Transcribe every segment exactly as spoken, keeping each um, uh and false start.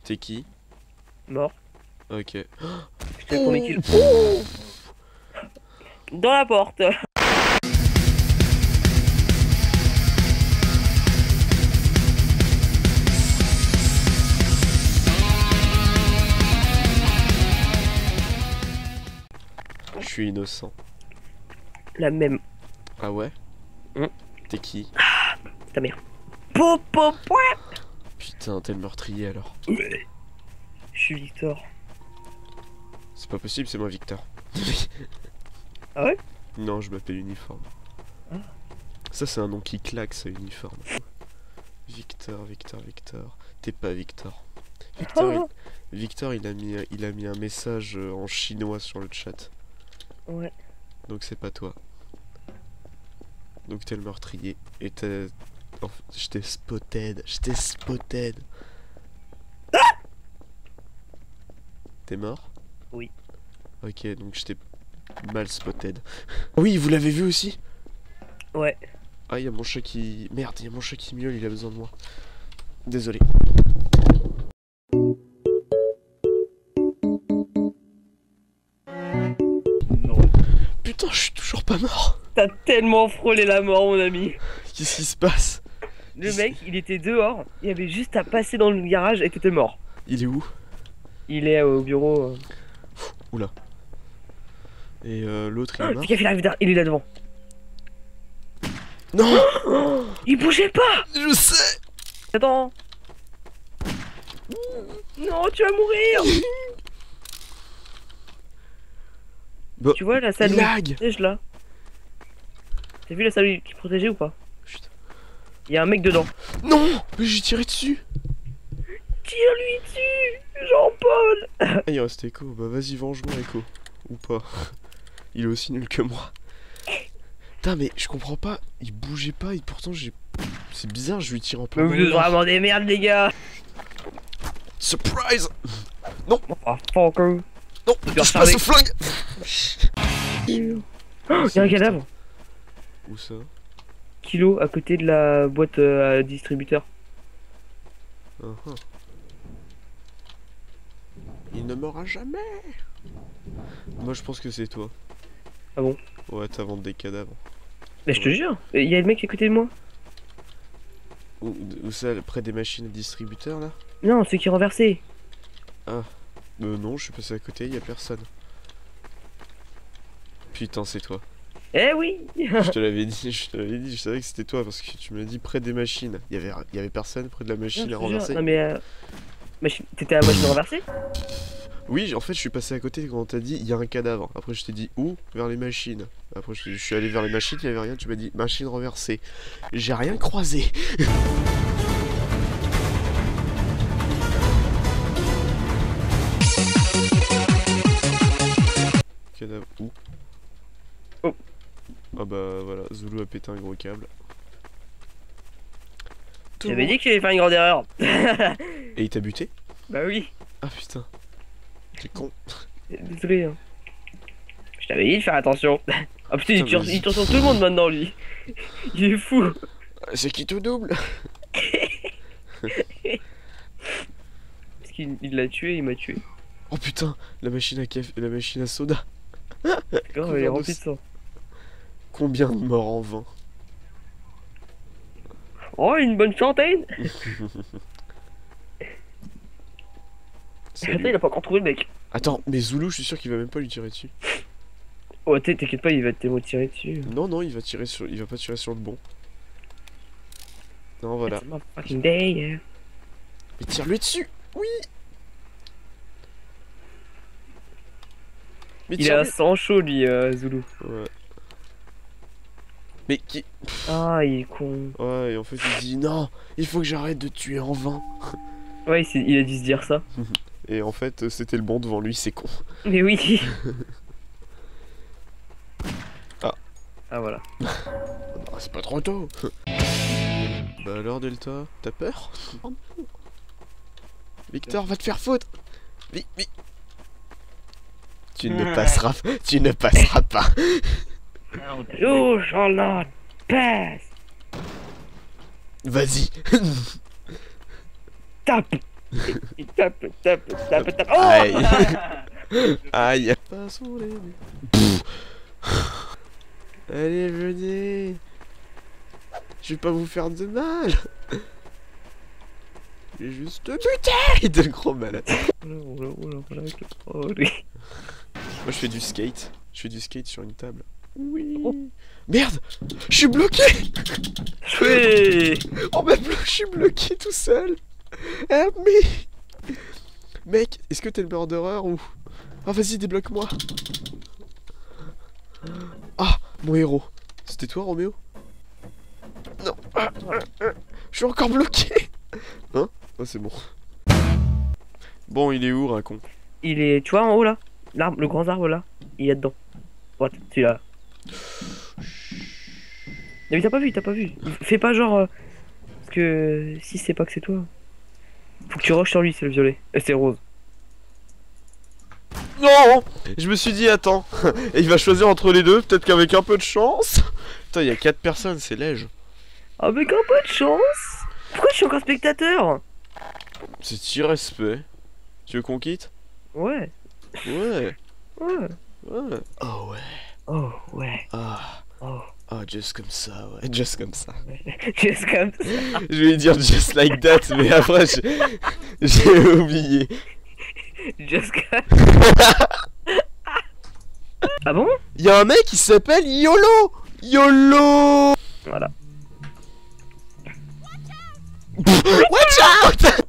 T'es qui? Mort. Ok. Je t'ai pour mes kills. Oh dans la porte. Je suis innocent. La même. Ah ouais? Mmh. T'es qui? Ah, ta mère. Po, po, po. Putain, t'es le meurtrier alors. Je suis Victor. C'est pas possible, c'est moi Victor. Ah ouais? Non, je m'appelle Uniforme. Ah. Ça, c'est un nom qui claque, ça, Uniforme. Victor, Victor, Victor. T'es pas Victor. Victor, Ah. il... Victor, il a mis, il a mis un message en chinois sur le chat. Ouais. Donc c'est pas toi. Donc t'es le meurtrier. Et t'es... En fait, je t'ai spotted. Je t'ai spotted. Ah. T'es mort? Oui. Ok, donc je t'ai mal spotted. Oui, vous l'avez vu aussi? Ouais. Ah, il y a mon chat qui... Merde, il y a mon chat qui miaule, il a besoin de moi. Désolé. Non. Putain, je suis toujours pas mort. T'as tellement frôlé la mort, mon ami. Qu'est-ce qui se passe? Le mec, il était dehors, il avait juste à passer dans le garage et t'étais mort. Il est où? Il est au bureau. Euh... Oula. Et euh, l'autre, il est mort? Fais gaffe, il arrive, il est là devant. Non. Oh, il bougeait pas. Je sais. Attends. Non, tu vas mourir. Bah, tu vois la salle où lag. il protège là? T'as vu la salle qui protégeait ou pas? Putain. Il y a un mec dedans. Non. Mais j'ai tiré dessus. Tire-lui dessus, Jean-Paul. Ah, il reste Echo. Bah vas-y, venge-moi, Echo. Ou pas. Il est aussi nul que moi. Putain, mais je comprends pas. Il bougeait pas et pourtant j'ai... C'est bizarre, je lui tire en plein. Mais vous êtes vraiment des merdes, les gars. Surprise. Non. Oh, fucker. Non, touche pas ce flingue. Oh, il y a un cadavre. Où ça? Kilo, à côté de la boîte euh, à distributeur. uh -huh. Il ne mourra jamais. Moi je pense que c'est toi. Ah bon? Ouais, t'inventes des cadavres. Mais je te jure, il y a le mec à côté de moi. Où, où ça, près des machines à distributeur là? Non, celui qui est renversé. Ah. Euh, non, je suis passé à côté, il y a personne. Putain, c'est toi. Eh oui. Je te l'avais dit, je te l'avais dit, je savais que c'était toi parce que tu m'as dit près des machines. Il y avait, il y avait personne près de la machine Non, à renverser. non mais... Euh... Machine... T'étais à la machine renversée? Oui, en fait, je suis passé à côté quand on t'a dit il y a un cadavre. Après, je t'ai dit où? Vers les machines. Après, je, je suis allé vers les machines, il n'y avait rien. Tu m'as dit machine renversée. J'ai rien croisé. Cadavre où? Oh. Ah bah voilà, Zulu a pété un gros câble. J'avais dit que j'allais faire une grande erreur. Et il t'a buté? Bah oui. Ah putain. T'es con. Désolé. Hein. Je t'avais dit de faire attention. Ah putain, il tire, mais... il tire sur tout le monde maintenant lui. Il est fou. C'est qui tout double? Parce qu'il l'a tué, il m'a tué. Oh putain, la machine à café, la machine à soda. D'accord, elle est remplie de sang. Combien de morts en vain? Oh, une bonne centaine. Attends, il a pas encore trouvé le mec. Attends, mais Zulu, je suis sûr qu'il va même pas lui tirer dessus. Oh, t'inquiète pas, il va te tirer dessus. Non, non, il va tirer sur, il va pas tirer sur le bon. Non, voilà. Fucking day, yeah. Mais tire-lui dessus. Oui. Mais il a un sang chaud lui, euh, Zulu. Ouais. Mais qui... Ah, il est con. Ouais, et en fait il dit non, il faut que j'arrête de tuer en vain. Ouais, il, il a dû se dire ça. Et en fait c'était le bon devant lui, c'est con. Mais oui. Ah. Ah voilà. Bah, c'est pas trop tôt. Bah alors Delta, t'as peur? Victor, va te faire foutre. Vite, vite. Tu ne passeras, tu ne passeras pas. You shall not pass. Vas-y. Tape. Il tape, tape, tape, tape. Oh Aïe. Aïe. Passons les... Pff. Allez, venez. Je vais pas vous faire de mal. Je vais juste te buter. De gros malade. Moi je fais du skate. Je fais du skate sur une table. Oui. Oh. Merde. Je suis bloqué. Oui. Oh bah je suis bloqué tout seul. Help me. Mec, est-ce que t'es le murderer ou... Ah vas-y, débloque-moi. Ah, mon héros. C'était toi, Roméo? Non. Ah, ah, ah. Je suis encore bloqué. Hein? Oh, c'est bon. Bon, il est où, Racon? Il est, tu vois, en haut là, l'arbre, le grand arbre là, il est dedans. Ouais, tu là. Mais t'as pas vu, t'as pas vu. Fais pas genre, euh, parce que si c'est pas que c'est toi, faut que tu rushes sur lui, c'est le violet, et c'est rose. Non. Je me suis dit, attends. Et il va choisir entre les deux, peut-être qu'avec un peu de chance. Putain, il y a quatre personnes, c'est léger. Avec un peu de chance. Pourquoi je suis encore spectateur? C'est irrespect. Tu veux qu'on quitte? Ouais. Ouais. Ouais. Ouais. Oh ouais. Oh ouais. Ah. Oh. Oh, juste comme ça, ouais. Juste comme ça. Just comme ça. Je vais dire just like that, mais après j'ai j'ai oublié. Just comme Ah bon? Il y a un mec qui s'appelle YOLO. YOLO. Voilà. Watch out.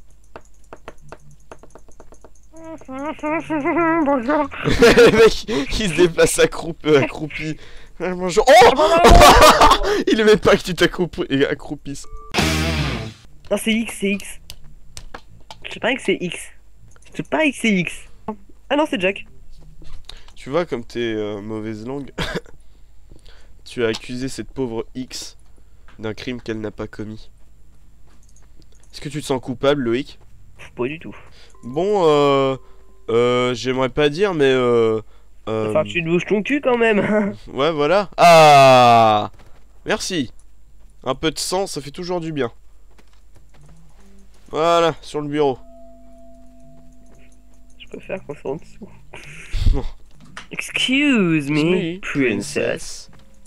Bonjour. Le mec qui se déplace accroupi. accroupi. Bonjour. Oh. Il aimait pas que tu t'accroupisses. Non, c'est X, c'est X. Je sais pas que c'est X. Je sais pas que c'est X. Ah non, c'est Jack. Tu vois comme t'es euh, mauvaise langue. Tu as accusé cette pauvre X d'un crime qu'elle n'a pas commis. Est-ce que tu te sens coupable, Loïc? Pas du tout. Bon, euh... Euh... J'aimerais pas dire, mais euh... euh... Enfin, tu te bouges ton cul quand même. Ouais, voilà. Ah. Merci. Un peu de sang, ça fait toujours du bien. Voilà, sur le bureau. Je préfère qu'on soit en dessous. Non. Excuse me, Me, princess.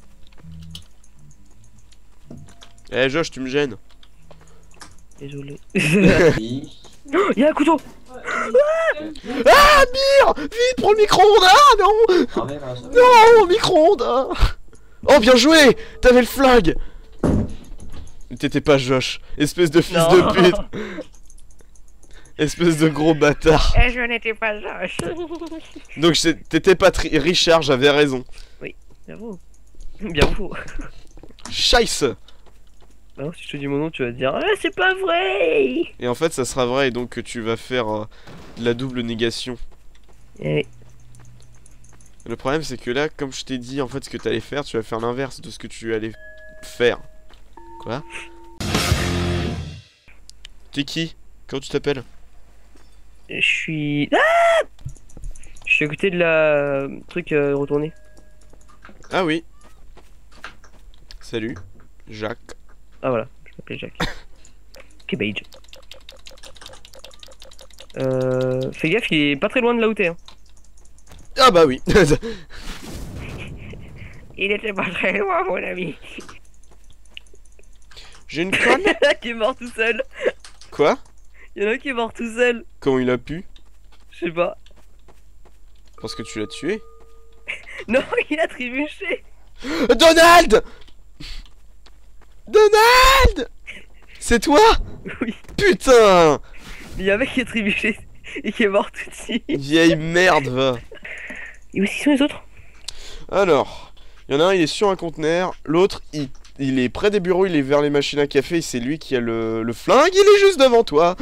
Eh, Josh, tu me gênes. Désolé. Oh, y'a un couteau. Ah, Mire. Vite, prends le micro-ondes. Ah, non. Non, micro-ondes. Ah. Oh, bien joué. T'avais le flag. T'étais pas Josh. Espèce de fils Non. de pute. Espèce de gros bâtard. Et je n'étais pas Josh. Donc t'étais pas tri Richard, j'avais raison. Bien vous. Bien vous. Scheisse. Bah non, si je te dis mon nom, tu vas te dire ah, c'est pas vrai. Et en fait, ça sera vrai, et donc tu vas faire euh, de la double négation. Et Le problème, c'est que là, comme je t'ai dit, en fait, ce que t'allais faire, tu vas faire l'inverse de ce que tu allais faire. Quoi? T'es qui? Comment tu t'appelles? je suis. Ah je suis à côté de la truc euh, retourné. Ah oui. Salut, Jacques. Ah voilà, je m'appelle Jack. Cabbage. Euh. Fais gaffe, il est pas très loin de là où t'es. Hein. Ah bah oui. Il était pas très loin, mon ami. J'ai une conne. Il y en a qui est mort tout seul. Quoi? Il y en a qui est mort tout seul. Comment il a pu? Je sais pas. Parce que tu l'as tué. Non, il a trébuché. Donald! Donald! C'est toi? Oui. Putain! Il y a un mec qui a trébuché et qui est mort tout de suite. Vieille merde, va. Et où est-ce qu'ils sont les autres? Alors, il y en a un, il est sur un conteneur. L'autre, il, il est près des bureaux, il est vers les machines à café. Et c'est lui qui a le, le flingue, il est juste devant toi.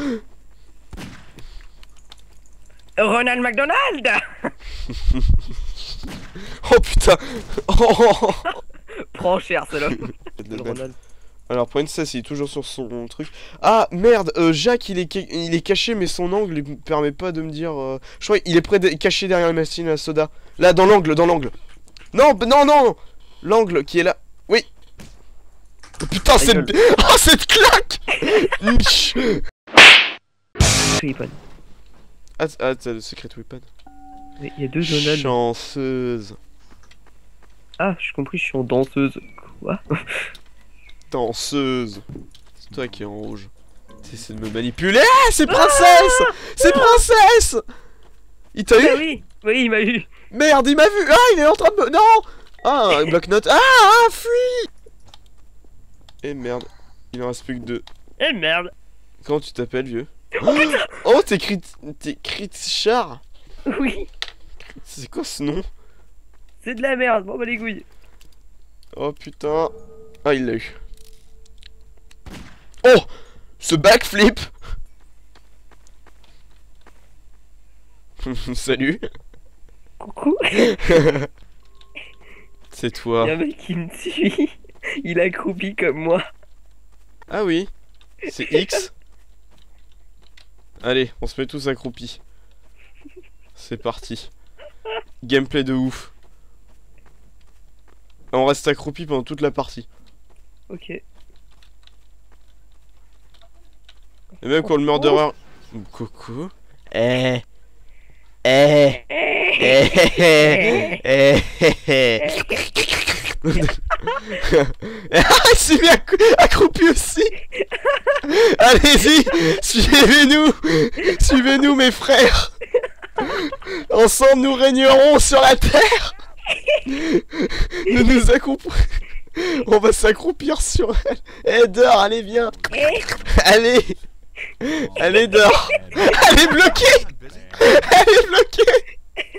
Ronald McDonald. Oh putain. Oh. Prends cher, celle-là. Le Ronald. Alors, Princess, il est toujours sur son truc. Ah, merde, euh, Jacques, il est, il est caché, mais son angle, il me permet pas de me dire... Euh... Je crois qu'il est près de... caché derrière la machine à soda. Là, dans l'angle, dans l'angle. Non, non, non. L'angle qui est là. Oui. Oh, putain, cette... Oh, cette claque. weapon. Ah, t- ah t'as le secret weapon. Mais il y a deux zones. Chanceuse. Ah, j'ai compris, je suis en danseuse. Quoi? Danseuse. C'est toi qui es en rouge. T'essaies de me manipuler. Ah, c'est princesse. C'est princesse. Il t'a eu? Ah oui, oui, il m'a eu. Merde, il m'a vu. Ah, il est en train de me... Non. Ah, un bloc-notes. Ah, ah, fuis. Et merde, il en reste plus que deux. Eh merde. Comment tu t'appelles, vieux? Oh, oh t'es crit... T'es Critchard. Oui, C'est quoi ce nom? c'est de la merde, bon bah les couilles. Oh putain. Ah, il l'a eu. Oh, ce backflip. Salut. Coucou. C'est Il toi. y a un mec qui me suit. Il a accroupi comme moi. Ah oui. C'est X. Allez, on se met tous accroupis. C'est parti. Gameplay de ouf. On reste accroupi pendant toute la partie. Ok. Et même quand le murderer... Coucou. Eh. Eh. Eh. Eh. Eh. Eh. Ah, il s'est mis accrou accroupi aussi. Allez-y, suivez-nous. Suivez-nous, mes frères. Ensemble, nous régnerons sur la terre. Nous nous accroupons. On va s'accroupir sur elle. Eh, dors, allez, viens. Allez. Allez, dors. Elle est bloquée. Elle est bloquée.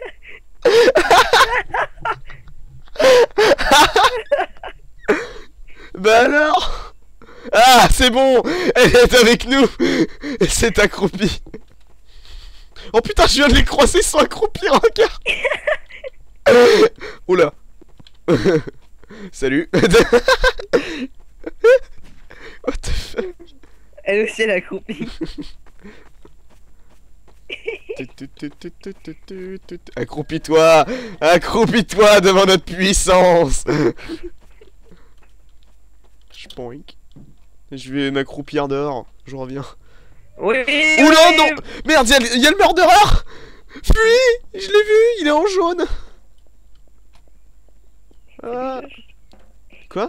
Bah alors. Ah, c'est bon. Elle est avec nous. Elle s'est accroupie. Oh putain, je viens de les croiser, ils sont accroupis, regarde. Oula. Salut. What the fuck. Elle aussi elle a accroupi. Accroupis-toi. Accroupis-toi devant notre puissance. Spoink. Je vais m'accroupir dehors. Je reviens. Oui. Oula, non. Merde, il y, y a le murderer. Fuis. Je l'ai vu, il est en jaune. Ah. Quoi?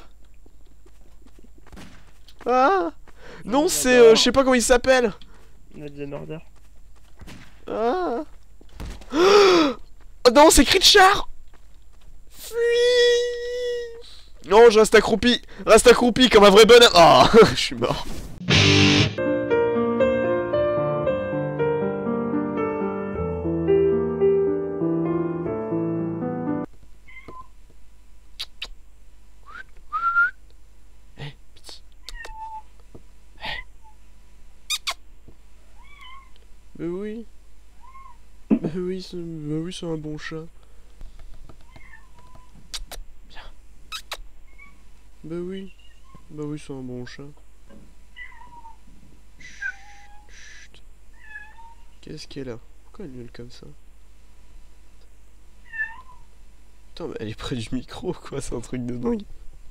Ah. Non, c'est... Euh, je sais pas comment il s'appelle. Not the murder. Ah. Oh non, c'est Critchard. Fuis. Non, je reste accroupi. Reste accroupi comme un vrai bonhomme. Oh, je suis mort. Mais oui. Mais oui, c'est bah oui, c'est un bon chat. Bien. Bah oui. Bah oui, c'est un bon chat. Chut, chut. Qu'est-ce qu'elle a? Pourquoi elle miaule comme ça? Putain, mais elle est près du micro, quoi, c'est un truc de dingue.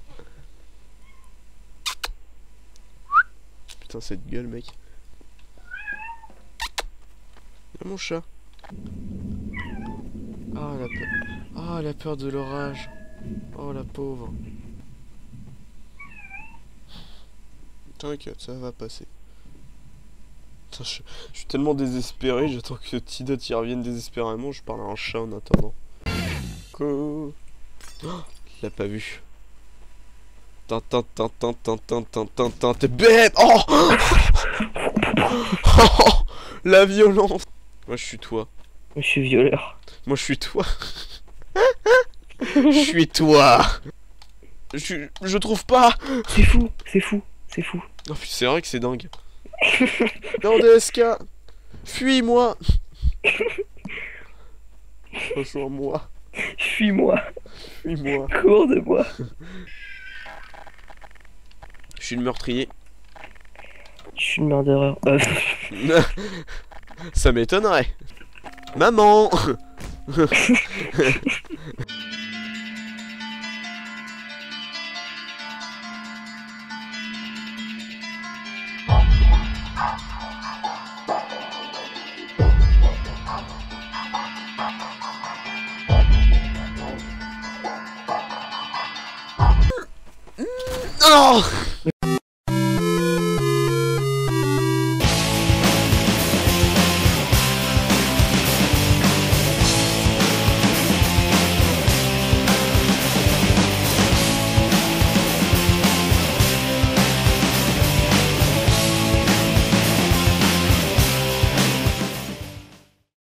Putain, cette gueule, mec. Ah, mon chat. Ah, la peur. Ah, la peur de l'orage. Oh, la pauvre. T'inquiète, ça va passer. Putain, je, je suis tellement désespéré, j'attends que Tidot y revienne désespérément, je parle à un chat en attendant. Coucou. Oh, il l'a pas vu. Tintin, tintin, tintin, tintin, tintin, t'es bête. Oh, oh, la violence. Moi je suis toi. Moi je suis violeur. Moi je suis toi. Je suis toi. Je, je trouve pas. C'est fou, c'est fou, c'est fou. Oh, c'est vrai que c'est dingue. Non, D S K. Fuis-moi. Rejoins-moi. Fuis-moi. Fuis-moi. Cours de moi. Je suis le meurtrier. Je suis le murdereur. Euh... Ça m'étonnerait. Maman. Oh